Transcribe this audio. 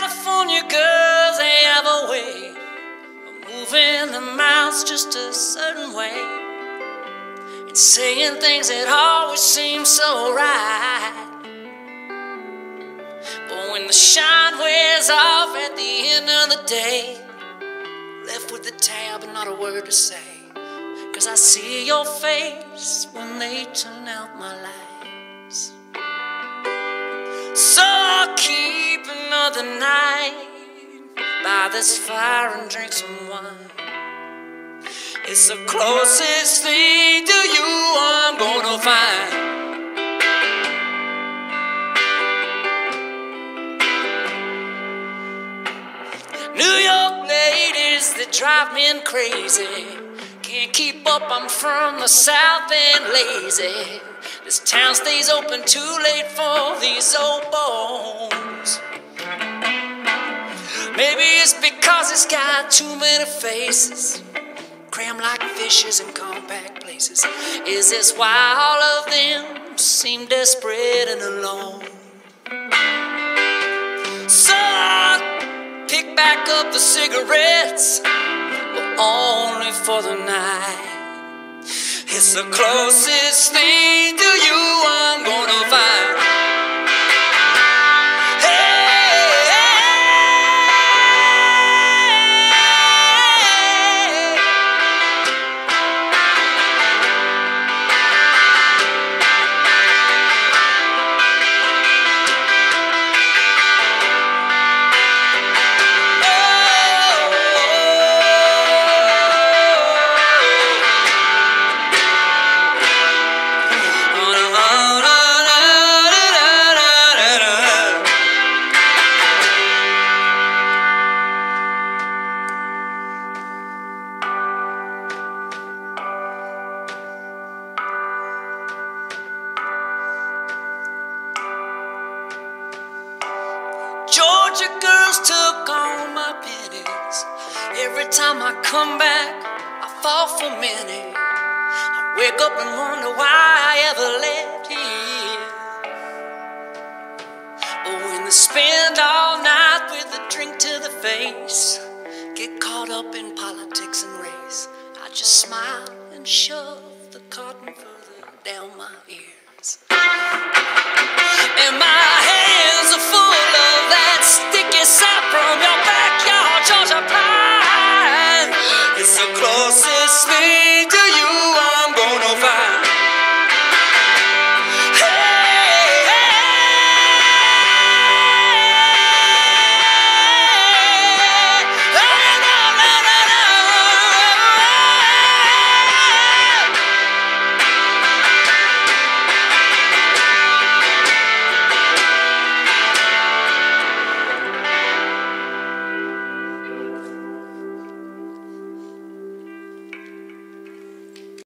California girls, they have a way of moving their mouths just a certain way and saying things that always seem so right. But when the shine wears off at the end of the day, left with the tab and not a word to say, 'cause I see your face when they turn out my lights. So I'll keep another night by this fire and drink some wine. It's the closest thing to you I'm gonna find. New York ladies, they drive me crazy. Can't keep up, I'm from the South and lazy. This town stays open too late for these old bones. Maybe it's because it's got too many faces, crammed like fishes in compact places. Is this why all of them seem desperate and alone? So I'll pick back up the cigarettes, but only for the night. It's the closest thing to you I'm gonna find. Georgia girls took all my pennies. Every time I come back, I fall for many. I wake up and wonder why I ever left here. But when they spend all night with a drink to the face, get caught up in politics and race, I just smile and shove the cotton further down my ears. And my